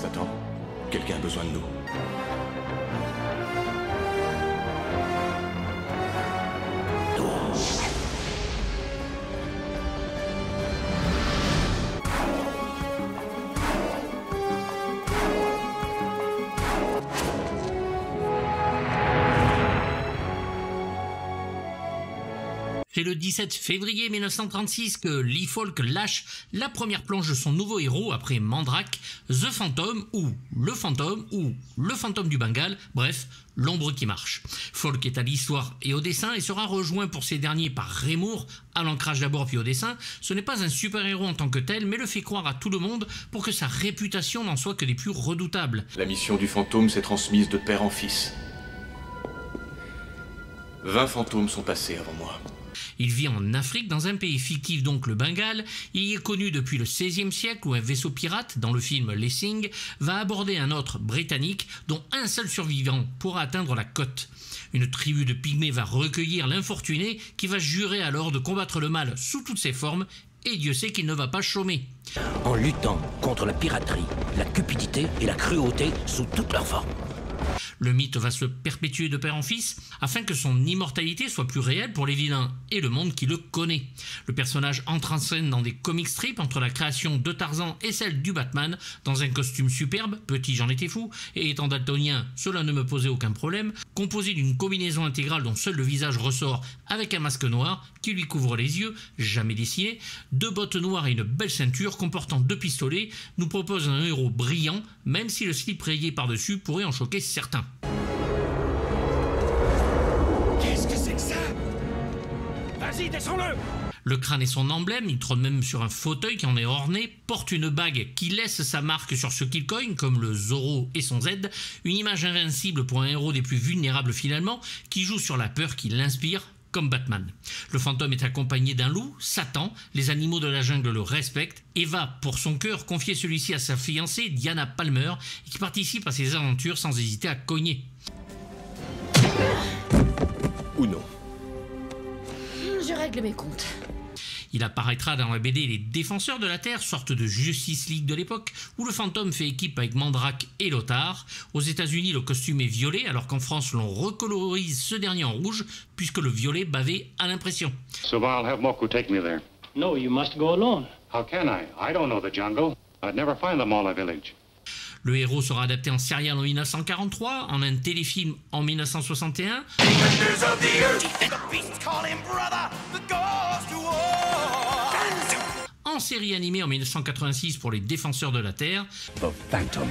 Satan, quelqu'un a besoin de nous. C'est le 17 février 1936 que Lee Falk lâche la première planche de son nouveau héros après Mandrake, The Phantom ou Le Fantôme du Bengale, bref, l'ombre qui marche. Falk est à l'histoire et au dessin et sera rejoint pour ces derniers par Ray Moore, à l'ancrage d'abord puis au dessin. Ce n'est pas un super-héros en tant que tel, mais le fait croire à tout le monde pour que sa réputation n'en soit que des plus redoutables. La mission du fantôme s'est transmise de père en fils. 20 fantômes sont passés avant moi. Il vit en Afrique, dans un pays fictif donc le Bengale. Il y est connu depuis le XVIe siècle où un vaisseau pirate, dans le film Lessing, va aborder un autre britannique dont un seul survivant pourra atteindre la côte. Une tribu de pygmées va recueillir l'infortuné qui va jurer alors de combattre le mal sous toutes ses formes et Dieu sait qu'il ne va pas chômer. En luttant contre la piraterie, la cupidité et la cruauté sous toutes leurs formes. Le mythe va se perpétuer de père en fils afin que son immortalité soit plus réelle pour les vilains et le monde qui le connaît. Le personnage entre en scène dans des comic strips entre la création de Tarzan et celle du Batman, dans un costume superbe, petit j'en étais fou, et étant daltonien, cela ne me posait aucun problème, composé d'une combinaison intégrale dont seul le visage ressort avec un masque noir qui lui couvre les yeux, jamais dessiné, 2 bottes noires et une belle ceinture comportant 2 pistolets, nous propose un héros brillant, même si le slip rayé par-dessus pourrait en choquer certains. Qu'est-ce que c'est que ça? Vas-y, descends-le! Le crâne est son emblème, il trône même sur un fauteuil qui en est orné, porte une bague qui laisse sa marque sur ce qu'il cogne, comme le Zorro et son Z, une image invincible pour un héros des plus vulnérables finalement, qui joue sur la peur qui l'inspire, comme Batman. Le fantôme est accompagné d'un loup, Satan, les animaux de la jungle le respectent, et va, pour son cœur, confier celui-ci à sa fiancée, Diana Palmer, qui participe à ses aventures sans hésiter à cogner. Ou non. Je règle mes comptes. Il apparaîtra dans la BD Les Défenseurs de la Terre, sorte de Justice League de l'époque, où le fantôme fait équipe avec Mandrake et Lothar. Aux États-Unis, le costume est violet, alors qu'en France, l'on recolorise ce dernier en rouge, puisque le violet bavait à l'impression. So I'll have Moku take me there. No, you must go alone. How can I? I don't know the jungle. I'd never find the Mala village. Le héros sera adapté en serial en 1943, en un téléfilm en 1961. En série animée en 1986 pour Les Défenseurs de la Terre. The Phantom.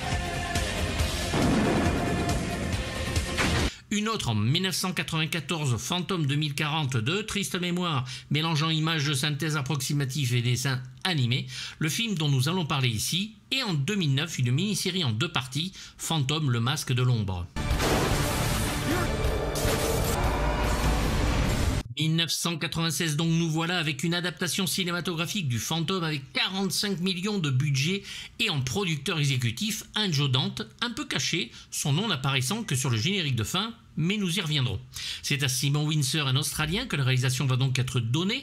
Une autre en 1994, Fantôme 2042, triste mémoire, mélangeant images de synthèse approximative et dessins animés, le film dont nous allons parler ici, et en 2009, une mini-série en 2 parties, Fantôme, le masque de l'ombre. 1996 donc, nous voilà avec une adaptation cinématographique du Fantôme avec 45 millions de budget et en producteur exécutif un Joe Dante un peu caché, son nom n'apparaissant que sur le générique de fin, mais nous y reviendrons. C'est à Simon Windsor, un Australien, que la réalisation va donc être donnée.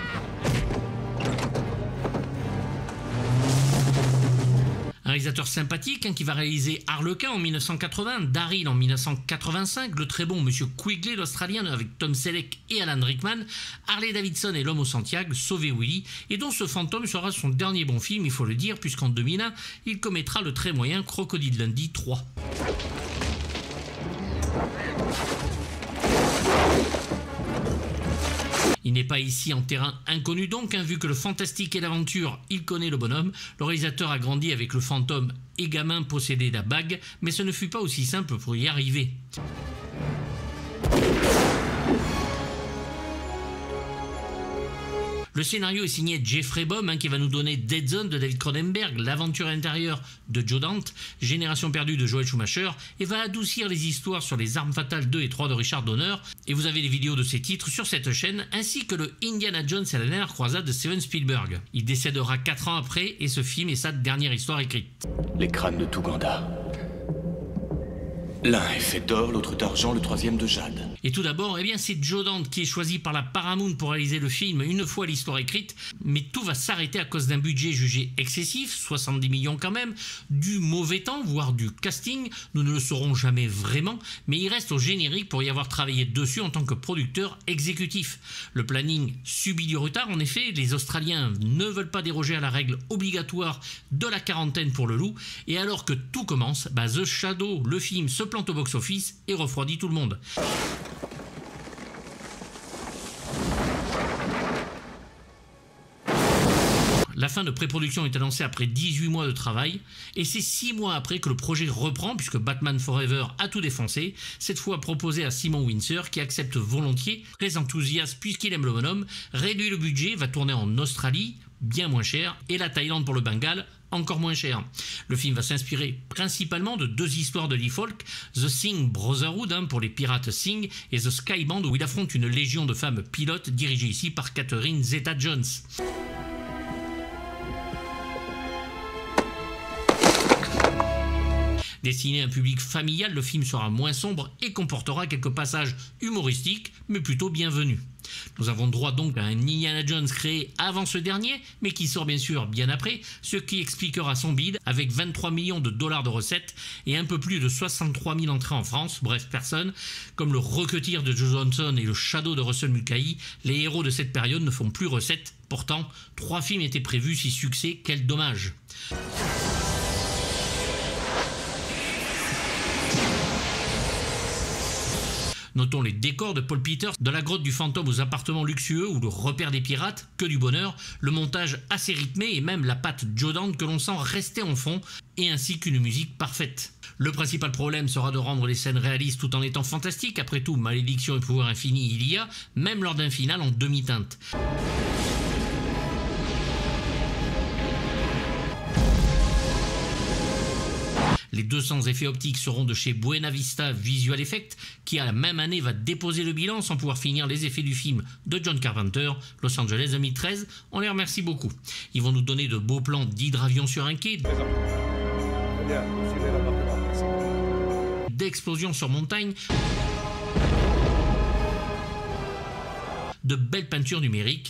Un réalisateur sympathique qui va réaliser Harlequin en 1980, Daryl en 1985, le très bon Monsieur Quigley, l'Australien avec Tom Selleck et Alan Rickman, Harley Davidson et L'Homme au Santiago, Sauver Willy, et dont ce fantôme sera son dernier bon film, il faut le dire, puisqu'en 2001, il commettra le très moyen Crocodile Dundee 3. Il n'est pas ici en terrain inconnu donc, vu que le fantastique et l'aventure, il connaît le bonhomme. Le réalisateur a grandi avec le fantôme et gamin possédait la bague, mais ce ne fut pas aussi simple pour y arriver. Le scénario est signé Jeffrey Boam, qui va nous donner Dead Zone de David Cronenberg, L'aventure intérieure de Joe Dante, Génération perdue de Joel Schumacher, et va adoucir les histoires sur les Armes fatales 2 et 3 de Richard Donner. Et vous avez les vidéos de ces titres sur cette chaîne, ainsi que le Indiana Jones et la dernière croisade de Steven Spielberg. Il décédera 4 ans après, et ce film est sa dernière histoire écrite. Les crânes de Touganda. L'un est fait d'or, l'autre d'argent, le troisième de jade. Et tout d'abord, eh bien, c'est Joe Dante qui est choisi par la Paramount pour réaliser le film une fois l'histoire écrite, mais tout va s'arrêter à cause d'un budget jugé excessif, 70 millions quand même, du mauvais temps, voire du casting, nous ne le saurons jamais vraiment, mais il reste au générique pour y avoir travaillé dessus en tant que producteur exécutif. Le planning subit du retard, en effet, les Australiens ne veulent pas déroger à la règle obligatoire de la quarantaine pour le loup, et alors que tout commence, The Shadow, le film, se plante au box-office et refroidit tout le monde. La fin de pré-production est annoncée après 18 mois de travail, et c'est 6 mois après que le projet reprend, puisque Batman Forever a tout défoncé, cette fois proposé à Simon Windsor, qui accepte volontiers, très enthousiaste puisqu'il aime le bonhomme, réduit le budget, va tourner en Australie, bien moins cher, et la Thaïlande pour le Bengale, encore moins cher. Le film va s'inspirer principalement de 2 histoires de Lee Falk, The Singh Brotherhood pour les pirates Singh et The Sky Band où il affronte une légion de femmes pilotes dirigée ici par Catherine Zeta-Jones. Destiné à un public familial, le film sera moins sombre et comportera quelques passages humoristiques, mais plutôt bienvenus. Nous avons droit donc à un Indiana Jones créé avant ce dernier, mais qui sort bien sûr bien après, ce qui expliquera son bide avec 23 millions de dollars de recettes et un peu plus de 63 000 entrées en France, bref personne. Comme le Rocketeer de Joe Johnson et le Shadow de Russell Mulcahy, les héros de cette période ne font plus recette. Pourtant, 3 films étaient prévus, 6 succès, quel dommage. Notons les décors de Paul Peters, de la grotte du fantôme aux appartements luxueux ou le repère des pirates, que du bonheur, le montage assez rythmé et même la patte Joe Dante que l'on sent rester en fond, et ainsi qu'une musique parfaite. Le principal problème sera de rendre les scènes réalistes tout en étant fantastiques, après tout, malédiction et pouvoir infini il y a, même lors d'un final en demi-teinte. Les 200 effets optiques seront de chez Buena Vista Visual Effects, qui à la même année va déposer le bilan sans pouvoir finir les effets du film de John Carpenter, Los Angeles 2013. On les remercie beaucoup. Ils vont nous donner de beaux plans d'hydravion sur un quai, d'explosions sur montagne, de belles peintures numériques.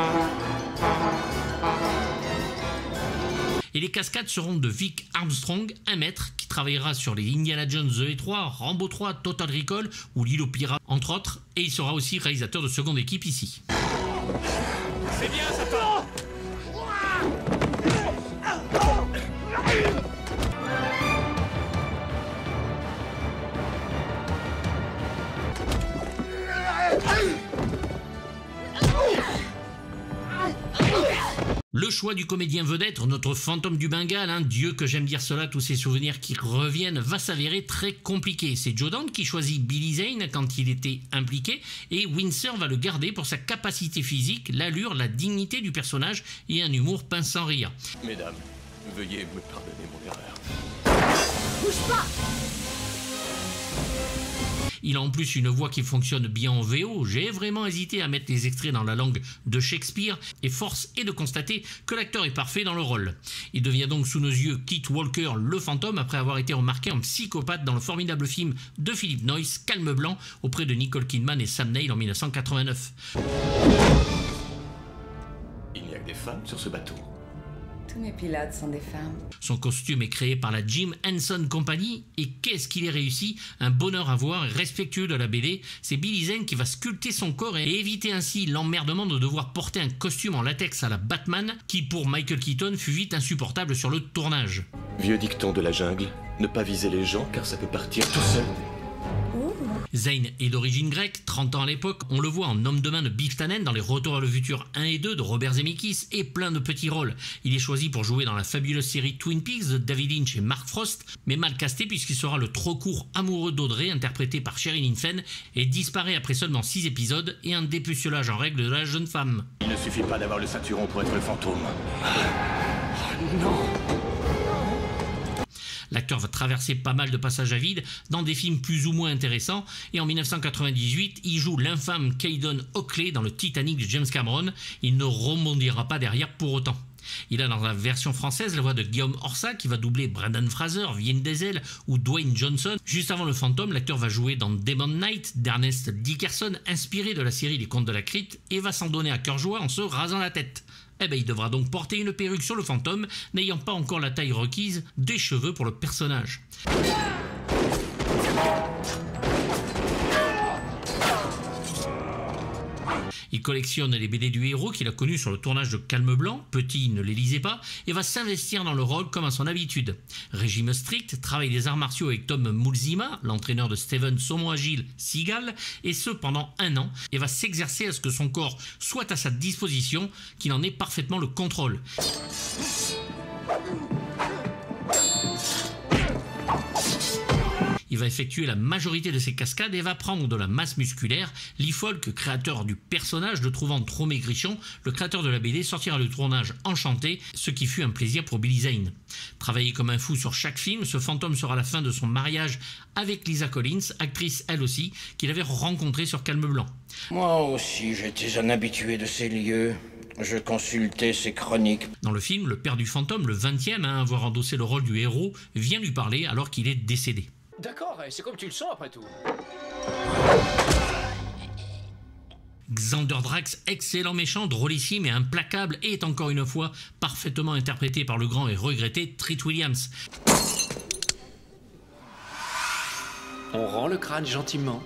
Et les cascades seront de Vic Armstrong, 1 mètre, qui travaillera sur les Indiana Jones 2 et 3, Rambo 3, Total Recall ou L'île aux pirates, entre autres. Et il sera aussi réalisateur de seconde équipe ici. C'est bien, ça part. Le choix du comédien vedette, notre fantôme du Bengale, Dieu que j'aime dire cela, tous ces souvenirs qui reviennent, va s'avérer très compliqué. C'est Joe Dante qui choisit Billy Zane quand il était impliqué, et Windsor va le garder pour sa capacité physique, l'allure, la dignité du personnage et un humour pince sans rire. Mesdames, veuillez me pardonner mon erreur. Bouge pas! Il a en plus une voix qui fonctionne bien en VO. J'ai vraiment hésité à mettre les extraits dans la langue de Shakespeare et force est de constater que l'acteur est parfait dans le rôle. Il devient donc sous nos yeux Keith Walker, le fantôme, après avoir été remarqué en psychopathe dans le formidable film de Philip Noyce, Calme Blanc, auprès de Nicole Kidman et Sam Neill en 1989. Il n'y a que des femmes sur ce bateau. Tous mes pilotes sont des femmes. Son costume est créé par la Jim Henson Company et qu'est-ce qu'il est réussi, un bonheur à voir, respectueux de la BD. C'est Billy Zane qui va sculpter son corps et éviter ainsi l'emmerdement de devoir porter un costume en latex à la Batman qui pour Michael Keaton fut vite insupportable sur le tournage. Vieux dicton de la jungle, ne pas viser les gens car ça peut partir tout seul. Zane est d'origine grecque, 30 ans à l'époque, on le voit en homme de main de Biff Tannen dans les Retours à le futur 1 et 2 de Robert Zemeckis et plein de petits rôles. Il est choisi pour jouer dans la fabuleuse série Twin Peaks de David Lynch et Mark Frost, mais mal casté puisqu'il sera le trop court amoureux d'Audrey interprété par Sherilyn Fenn et disparaît après seulement 6 épisodes et un dépucelage en règle de la jeune femme. Il ne suffit pas d'avoir le ceinturon pour être le fantôme. La L'acteur va traverser pas mal de passages à vide dans des films plus ou moins intéressants et en 1998, il joue l'infâme Caden Oakley dans le Titanic de James Cameron. Il ne rebondira pas derrière pour autant. Il a dans la version française la voix de Guillaume Orsat qui va doubler Brendan Fraser, Vin Diesel ou Dwayne Johnson. Juste avant le fantôme, l'acteur va jouer dans Demon Knight d'Ernest Dickerson, inspiré de la série Les Contes de la Crypte, et va s'en donner à cœur joie en se rasant la tête. Il devra donc porter une perruque sur le fantôme, n'ayant pas encore la taille requise des cheveux pour le personnage. Il collectionne les BD du héros qu'il a connus sur le tournage de Calme Blanc, petit il ne les lisait pas, et va s'investir dans le rôle comme à son habitude. Régime strict, travail des arts martiaux avec Tom Mulzima, l'entraîneur de Steven Saumon Agile Seagal, et ce pendant 1 an, et va s'exercer à ce que son corps soit à sa disposition, qu'il en ait parfaitement le contrôle. Il va effectuer la majorité de ses cascades et va prendre de la masse musculaire. Lee Falk, créateur du personnage, le trouvant trop maigrichon, le créateur de la BD sortira le tournage enchanté, ce qui fut un plaisir pour Billy Zane. Travaillé comme un fou sur chaque film, ce fantôme sera la fin de son mariage avec Lisa Collins, actrice elle aussi, qu'il avait rencontrée sur Calme Blanc. Moi aussi, j'étais un habitué de ces lieux. Je consultais ses chroniques. Dans le film, le père du fantôme, le 20e à avoir endossé le rôle du héros, vient lui parler alors qu'il est décédé. D'accord, c'est comme tu le sens après tout. Xander Drax, excellent méchant, drôlissime et implacable, est encore une fois parfaitement interprété par le grand et regretté Treat Williams. On rend le crâne gentiment.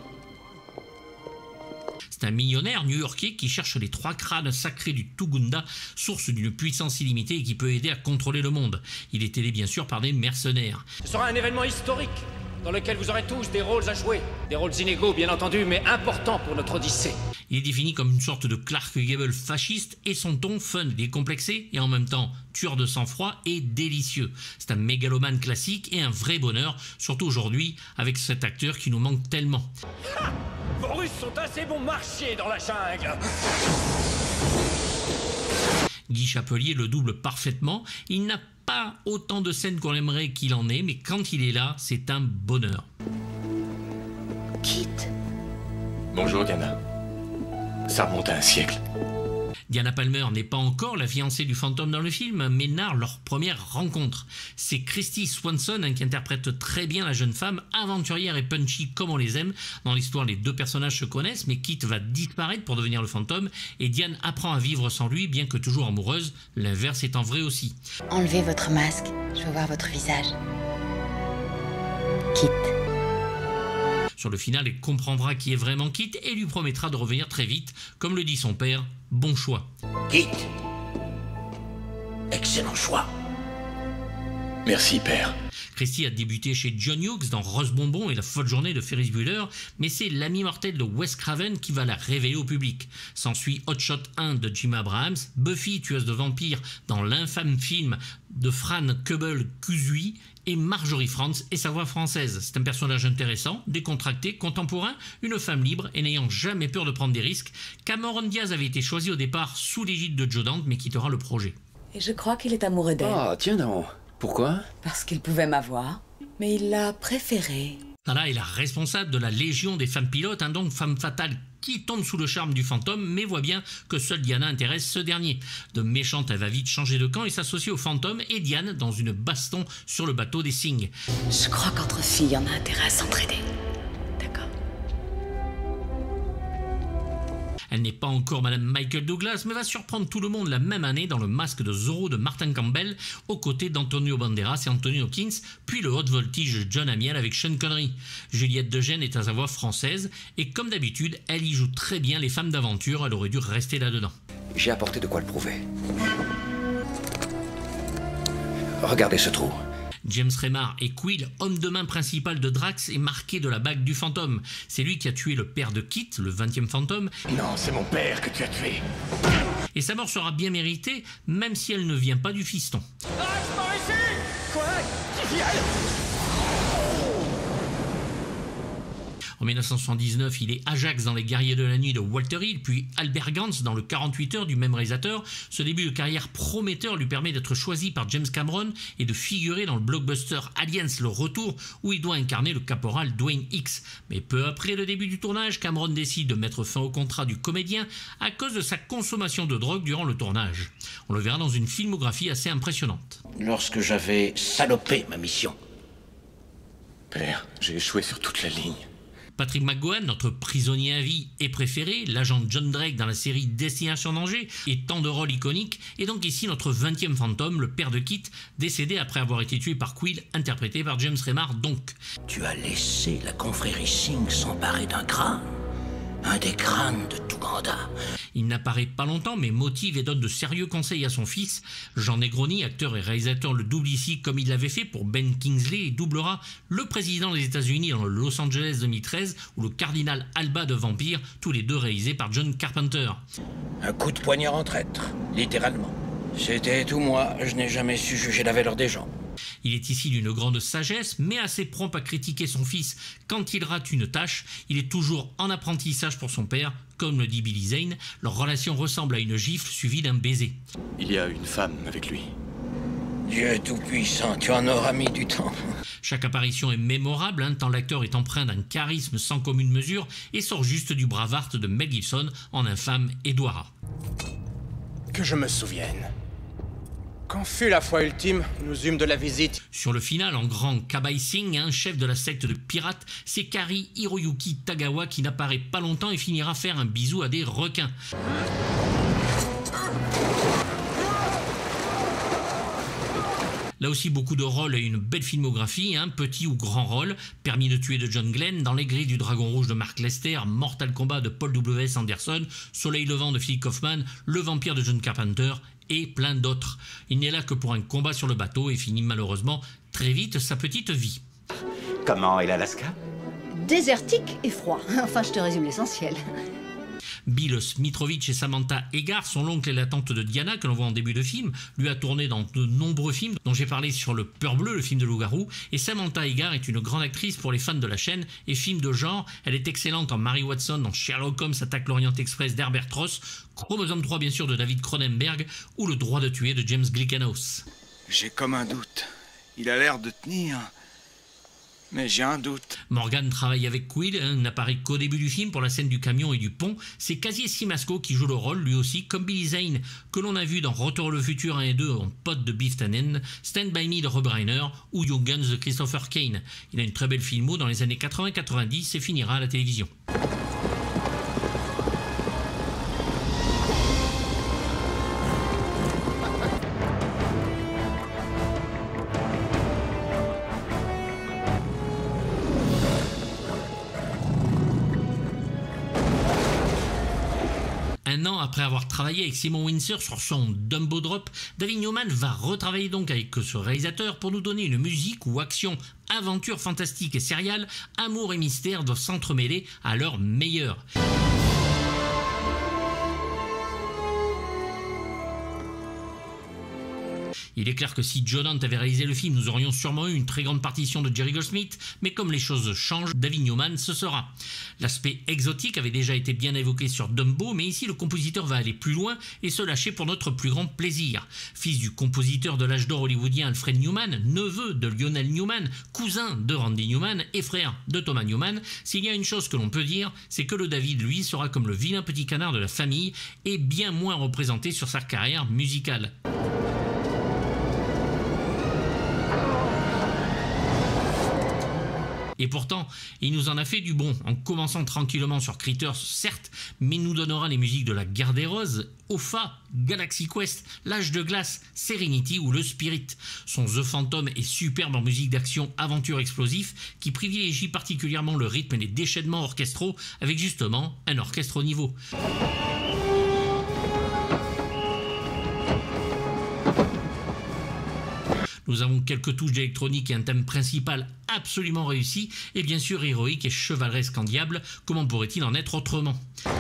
C'est un millionnaire new-yorkais qui cherche les 3 crânes sacrés du Tugunda, source d'une puissance illimitée et qui peut aider à contrôler le monde. Il est aidé bien sûr par des mercenaires. Ce sera un événement historique dans lequel vous aurez tous des rôles à jouer. Des rôles inégaux bien entendu, mais importants pour notre Odyssée. Il est défini comme une sorte de Clark Gable fasciste et son ton fun, décomplexé et en même temps tueur de sang-froid et délicieux. C'est un mégalomane classique et un vrai bonheur, surtout aujourd'hui avec cet acteur qui nous manque tellement. Ha! Vos Russes sont assez bons marchés dans la jungle. Guy Chapelier le double parfaitement. Il n'a pas autant de scènes qu'on aimerait qu'il en ait, mais quand il est là, c'est un bonheur. Kit. Bonjour, Diana. Ça remonte à un siècle. Diana Palmer n'est pas encore la fiancée du fantôme dans le film, mais narre leur première rencontre. C'est Christy Swanson qui interprète très bien la jeune femme, aventurière et punchy comme on les aime. Dans l'histoire, les 2 personnages se connaissent, mais Kit va disparaître pour devenir le fantôme, et Diane apprend à vivre sans lui, bien que toujours amoureuse. L'inverse étant vrai aussi. Enlevez votre masque, je veux voir votre visage. Kit. Sur le final, il comprendra qui est vraiment Kit et lui promettra de revenir très vite. Comme le dit son père, bon choix. Kit. Excellent choix. Merci, père. Christy a débuté chez John Hughes dans Rose Bonbon et La folle journée de Ferris Bueller, mais c'est L'ami mortel de Wes Craven qui va la révéler au public. S'ensuit Hot Shot 1 de Jim Abrahams, Buffy, tueuse de vampires dans l'infâme film de Fran Kebel-Kuzui et Marjorie Frantz et sa voix française. C'est un personnage intéressant, décontracté, contemporain, une femme libre et n'ayant jamais peur de prendre des risques. Cameron Diaz avait été choisi au départ sous l'égide de Joe Dante mais quittera le projet. Et je crois qu'il est amoureux d'elle. Ah, tiens donc. Pourquoi? Parce qu'il pouvait m'avoir, mais il l'a préférée. Tala est la responsable de la légion des femmes pilotes, donc femme fatale qui tombe sous le charme du fantôme, mais voit bien que seule Diana intéresse ce dernier. De méchante, elle va vite changer de camp et s'associer au fantôme et Diane dans une baston sur le bateau des Signes. Je crois qu'entre filles, on a intérêt à s'entraider. D'accord. Elle n'est pas encore Madame Michael Douglas, mais va surprendre tout le monde la même année dans Le Masque de Zorro de Martin Campbell, aux côtés d'Antonio Banderas et Anthony Hopkins, puis le Haute Voltige de John Amiel avec Sean Connery. Juliette Degène est à sa voix française, et comme d'habitude, elle y joue très bien les femmes d'aventure, elle aurait dû rester là-dedans. J'ai apporté de quoi le prouver. Regardez ce trou. James Remar et Quill, homme de main principal de Drax, est marqué de la bague du fantôme. C'est lui qui a tué le père de Kit, le 20e fantôme. Non, c'est mon père que tu as tué. Et sa mort sera bien méritée, même si elle ne vient pas du fiston. Drax par ici! Quoi? Qui vient? En 1979, il est Ajax dans Les Guerriers de la Nuit de Walter Hill, puis Albert Gans dans le 48 heures du même réalisateur. Ce début de carrière prometteur lui permet d'être choisi par James Cameron et de figurer dans le blockbuster Aliens le Retour, où il doit incarner le caporal Dwayne Hicks. Mais peu après le début du tournage, Cameron décide de mettre fin au contrat du comédien à cause de sa consommation de drogue durant le tournage. On le verra dans une filmographie assez impressionnante. Lorsque j'avais salopé ma mission. Père, j'ai échoué sur toute la ligne. Patrick McGowan, notre prisonnier à vie et préféré, l'agent John Drake dans la série Destination Danger et tant de rôles iconiques, est donc ici notre 20e fantôme, le père de Kit, décédé après avoir été tué par Quill, interprété par James Remar donc. Tu as laissé la confrérie Singh s'emparer d'un crâne. Un des crânes de Touganda. Il n'apparaît pas longtemps, mais motive et donne de sérieux conseils à son fils. Jean Negroni, acteur et réalisateur, le double ici comme il l'avait fait pour Ben Kingsley et doublera le président des États-Unis dans le Los Angeles 2013 ou le cardinal Alba de Vampire, tous les deux réalisés par John Carpenter. Un coup de poignard en traître, littéralement. C'était tout moi, je n'ai jamais su juger la valeur des gens. Il est ici d'une grande sagesse, mais assez prompt à critiquer son fils quand il rate une tâche. Il est toujours en apprentissage pour son père, comme le dit Billy Zane. Leur relation ressemble à une gifle suivie d'un baiser. Il y a une femme avec lui. Dieu tout-puissant, tu en auras mis du temps. Chaque apparition est mémorable, tant l'acteur est empreint d'un charisme sans commune mesure et sort juste du bravart de Mel Gibson en infâme Edward. Que je me souvienne. Quand fut la fois ultime, nous eûmes de la visite. Sur le final, en grand Kabai Singh, chef de la secte de pirates, c'est Kari Hiroyuki Tagawa qui n'apparaît pas longtemps et finira faire un bisou à des requins. Là aussi, beaucoup de rôles et une belle filmographie, petit ou grand rôle. Permis de tuer de John Glenn, Dans les grilles du Dragon Rouge de Mark Lester, Mortal Kombat de Paul W.S. Anderson, Soleil levant de Philip Kaufman, Le Vampire de John Carpenter et plein d'autres. Il n'est là que pour un combat sur le bateau et finit malheureusement très vite sa petite vie. Comment est l'Alaska? Désertique et froid. Enfin, je te résume l'essentiel. Bill Smitrovich et Samantha Eggar sont l'oncle et la tante de Diana que l'on voit en début de film. Lui a tourné dans de nombreux films dont j'ai parlé sur Le Peur Bleu, le film de loup-garou. Et Samantha Eggar est une grande actrice pour les fans de la chaîne et films de genre. Elle est excellente en Mary Watson, dans Sherlock Holmes attaque l'Orient Express d'Herbert Ross, Chromosome 3 bien sûr de David Cronenberg ou Le droit de tuer de James Glickenhaus. J'ai comme un doute. Il a l'air de tenir... mais j'ai un doute. Morgan travaille avec Quill, n'apparaît qu'au début du film pour la scène du camion et du pont. C'est Kazier Simasko qui joue le rôle, lui aussi, comme Billy Zane, que l'on a vu dans Retour le futur 1 et 2 en pote de Biff Tannen, Stand By Me de Rob Reiner ou Young Guns de Christopher Kane. Il a une très belle filmo dans les années 80-90 et finira à la télévision. Un an après avoir travaillé avec Simon Windsor sur son Dumbo Drop, David Newman va retravailler donc avec ce réalisateur pour nous donner une musique où action, aventure fantastique et sériale, amour et mystère doivent s'entremêler à leur meilleur. Il est clair que si John Hunt avait réalisé le film, nous aurions sûrement eu une très grande partition de Jerry Goldsmith, mais comme les choses changent, David Newman ce sera. L'aspect exotique avait déjà été bien évoqué sur Dumbo, mais ici le compositeur va aller plus loin et se lâcher pour notre plus grand plaisir. Fils du compositeur de l'âge d'or hollywoodien Alfred Newman, neveu de Lionel Newman, cousin de Randy Newman et frère de Thomas Newman, s'il y a une chose que l'on peut dire, c'est que le David, lui, sera comme le vilain petit canard de la famille et bien moins représenté sur sa carrière musicale. Et pourtant, il nous en a fait du bon, en commençant tranquillement sur Critters, certes, mais nous donnera les musiques de La Guerre des Roses, Opha, Galaxy Quest, L'Âge de Glace, Serenity ou Le Spirit. Son The Phantom est superbe en musique d'action aventure explosif, qui privilégie particulièrement le rythme et les déchaînements orchestraux, avec justement un orchestre au niveau. Nous avons quelques touches d'électronique et un thème principal absolument réussi, et bien sûr héroïque et chevaleresque en diable, comment pourrait-il en être autrement ?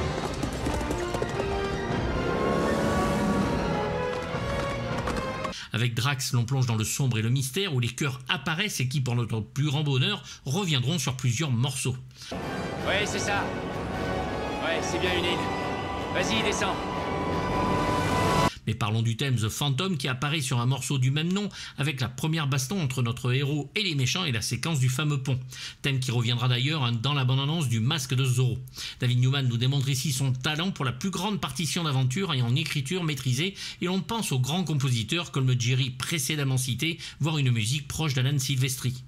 Avec Drax, l'on plonge dans le sombre et le mystère, où les chœurs apparaissent et qui, pour notre plus grand bonheur, reviendront sur plusieurs morceaux. Ouais, c'est ça. Ouais, c'est bien une île. Vas-y, descends. Mais parlons du thème The Phantom qui apparaît sur un morceau du même nom avec la première baston entre notre héros et les méchants et la séquence du fameux pont. Thème qui reviendra d'ailleurs dans la bande-annonce du Masque de Zorro. David Newman nous démontre ici son talent pour la plus grande partition d'aventure et en écriture maîtrisée et l'on pense aux grands compositeurs comme le Jerry précédemment cité, voire une musique proche d'Alan Silvestri.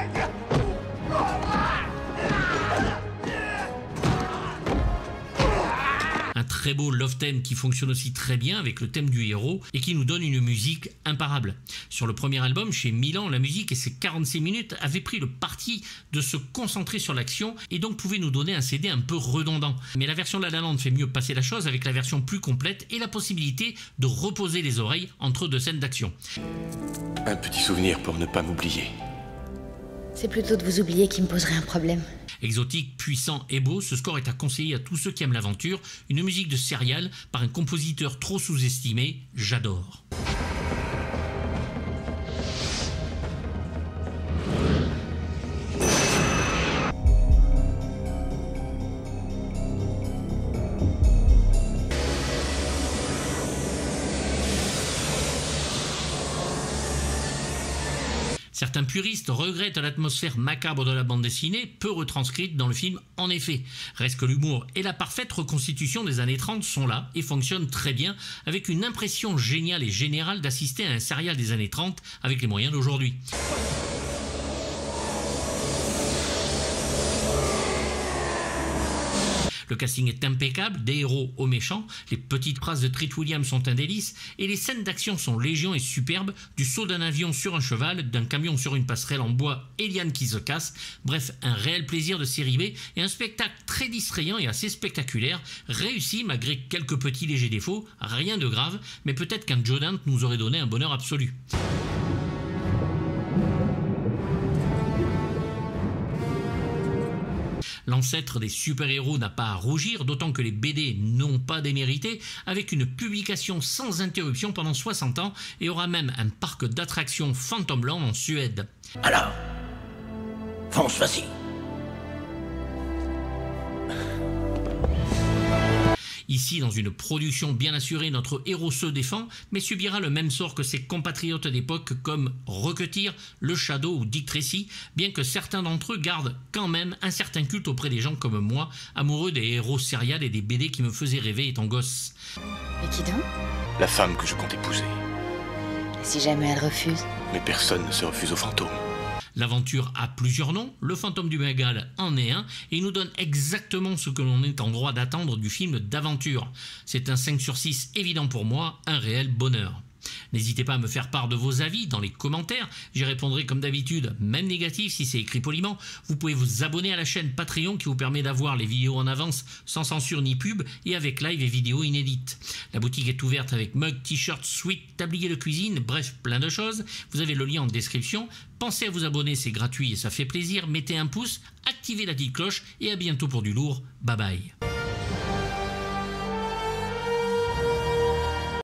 Un très beau love theme qui fonctionne aussi très bien avec le thème du héros et qui nous donne une musique imparable. Sur le premier album, chez Milan, la musique et ses 46 minutes avaient pris le parti de se concentrer sur l'action et donc pouvaient nous donner un CD un peu redondant. Mais la version de La La Land fait mieux passer la chose avec la version plus complète et la possibilité de reposer les oreilles entre deux scènes d'action. Un petit souvenir pour ne pas m'oublier. C'est plutôt de vous oublier qui me poserait un problème. Exotique, puissant et beau, ce score est à conseiller à tous ceux qui aiment l'aventure. Une musique de serial par un compositeur trop sous-estimé, j'adore. Certains puristes regrettent l'atmosphère macabre de la bande dessinée, peu retranscrite dans le film en effet. Reste que l'humour et la parfaite reconstitution des années 30 sont là et fonctionnent très bien, avec une impression géniale et générale d'assister à un serial des années 30 avec les moyens d'aujourd'hui. Le casting est impeccable, des héros aux méchants, les petites phrases de Treat Williams sont un délice, et les scènes d'action sont légion et superbes, du saut d'un avion sur un cheval, d'un camion sur une passerelle en bois et liane qui se casse, bref, un réel plaisir de série B et un spectacle très distrayant et assez spectaculaire, réussi malgré quelques petits légers défauts, rien de grave, mais peut-être qu'un Joe Dante nous aurait donné un bonheur absolu. L'ancêtre des super-héros n'a pas à rougir, d'autant que les BD n'ont pas démérité, avec une publication sans interruption pendant 60 ans et aura même un parc d'attractions Phantomland en Suède. Alors, fonce, vas-y. Ici, dans une production bien assurée, notre héros se défend, mais subira le même sort que ses compatriotes d'époque comme Rocketeer, Le Shadow ou Dick Tracy, bien que certains d'entre eux gardent quand même un certain culte auprès des gens comme moi, amoureux des héros serial et des BD qui me faisaient rêver étant gosse. Et qui donc? La femme que je compte épouser. Et si jamais elle refuse? Mais personne ne se refuse aux fantômes. L'aventure a plusieurs noms, le fantôme du Bengale en est un, et il nous donne exactement ce que l'on est en droit d'attendre du film d'aventure. C'est un 5 sur 6 évident pour moi, un réel bonheur. N'hésitez pas à me faire part de vos avis dans les commentaires, j'y répondrai comme d'habitude, même négatif si c'est écrit poliment. Vous pouvez vous abonner à la chaîne Patreon qui vous permet d'avoir les vidéos en avance sans censure ni pub et avec live et vidéos inédites. La boutique est ouverte avec mug, t-shirt, sweat, tablier de cuisine, bref plein de choses. Vous avez le lien en description. Pensez à vous abonner, c'est gratuit et ça fait plaisir. Mettez un pouce, activez la petite cloche et à bientôt pour du lourd. Bye bye.